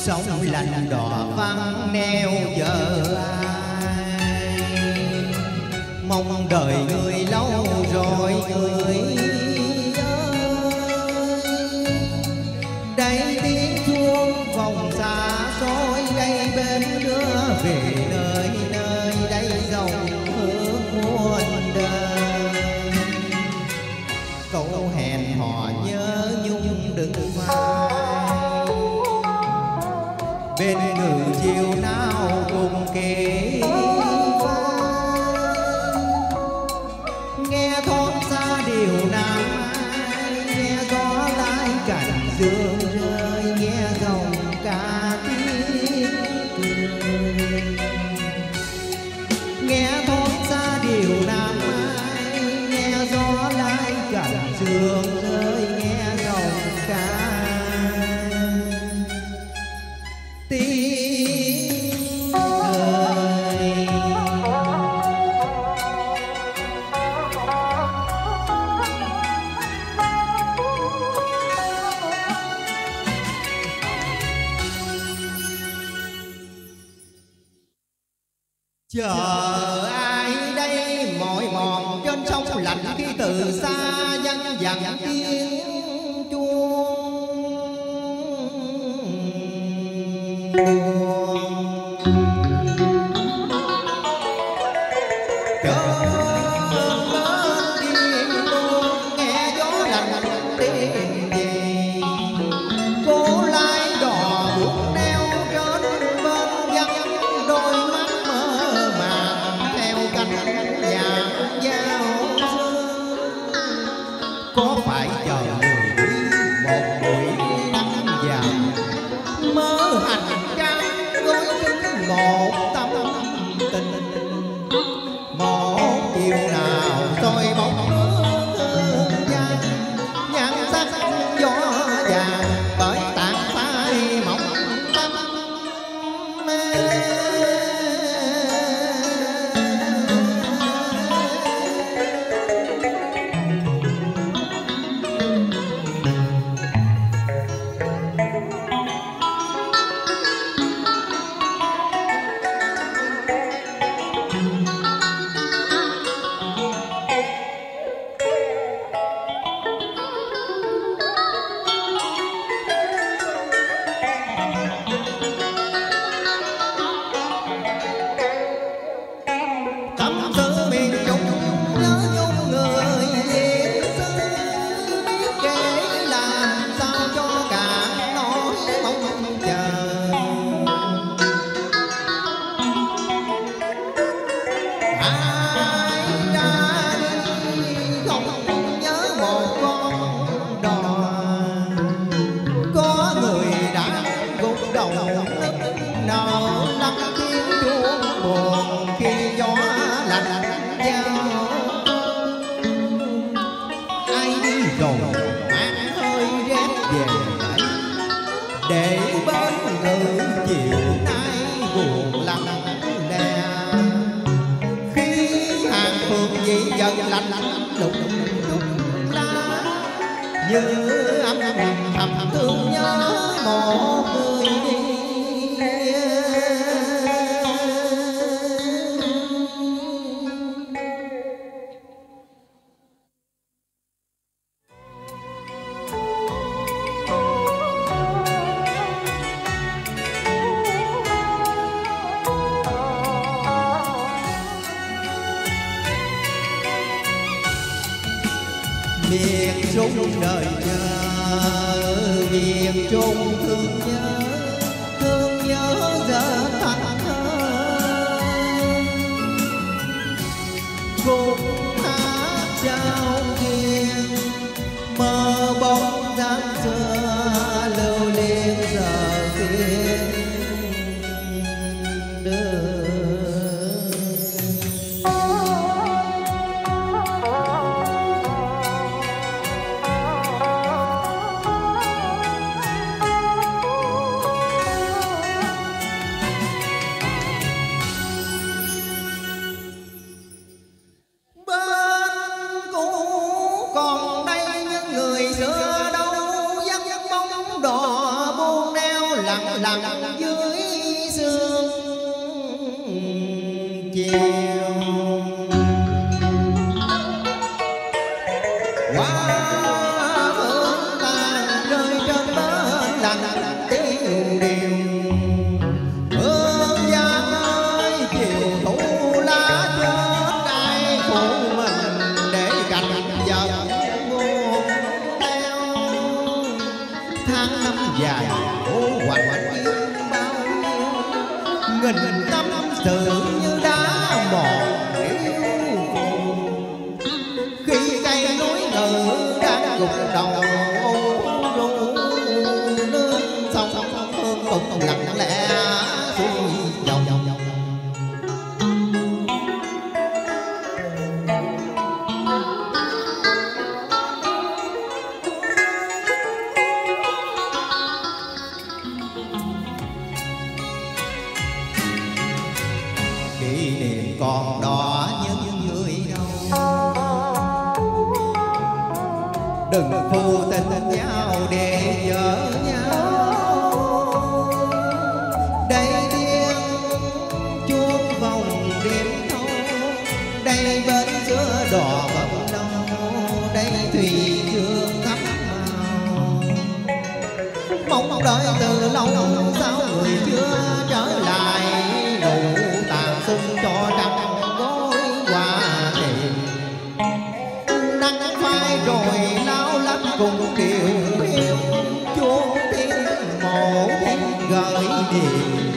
sông lạnh đỏ vắng neo giờ ai, mong đợi người lâu rồi người ơi. Đây tiếng chuông vòng xa xôi, đây bên đưa về nơi nơi, đây dòng hương muôn đời. Câu hẹn hò nhớ nhung đừng phai, bên ngự chiều nào cùng kề vai. Nghe thôn xa điều nam ai, nghe gió lái cành dương rơi, nghe dòng ca tiếng cười. Nghe thôn xa điều nam ai, nghe gió lái cành dương rơi, nghe dòng ca tiếng cười. Chờ ai đây mỏi mòn trên sông lạnh, khi từ xa văng vẳng tiếng chuông buồn. Cơn mến điên cuồng nghe gió lạnh tiếng về, cô lái đò buông neo trên bên vắng, đôi mắt mơ màng theo cánh nhạc giao sương. Có phải chờ người đi một buổi nắng vàng, mơ hành trang gói kính một tâm tình. Một chiều nào tôi bóng nước hương vàng, nhan sắc gió vàng bởi tàn phai mộng tâm mê. Tâm tư miền Trung nhớ nhung người Việt xưa, biết kể làm sao cho cả nỗi mong chờ. Ai ra đi không nhớ một con đò, có người đã gục đầu nức nở lắm tiếng chuông buồn khi gió lạnh giao. Ai đi rồi mang hơi rét về lại, để bên ngự chiều nay buồn lặng lẽ. Khi hàng phường dị dần lạnh lùng trúc lá, như âm thầm thương nhớ một người đi. Miền Trung đời chờ, miền Trung thương nhớ giờ thành thơ. Khúc hát trao duyên mơ bóng dáng xưa, lưu liên giờ tiên đưa. lặng dưới sương chiều. Hoa hương tàn rơi trên bến lạnh tiêu điều. Hương giang ơi chiều thu lá chết ai phụ mình để cành dần buồn theo. Tháng năm dài khổ hoạnh yêu bao nhiêu, nghìn năm sự như đá mòn yêu buồn. Khi cây núi ngự đang gục đầu ru nước sông hương cũng lặng lẽ xuôi dòng. Kỷ niệm còn đó những người đâu, đừng phụ tình nhau để vợ nhau. Đây tiếng chuông vòng đêm thâu, đây bến giữa đò bầm lâu, đây thủy dương thắm màu. Mong đợi từ lâu sao người chưa trở lại, đủ tàn xuân cho trăng gối qua đêm. Nắng phai rồi lao lách cùng điều hiu, chuông tiếng mộ thiên gợi điện.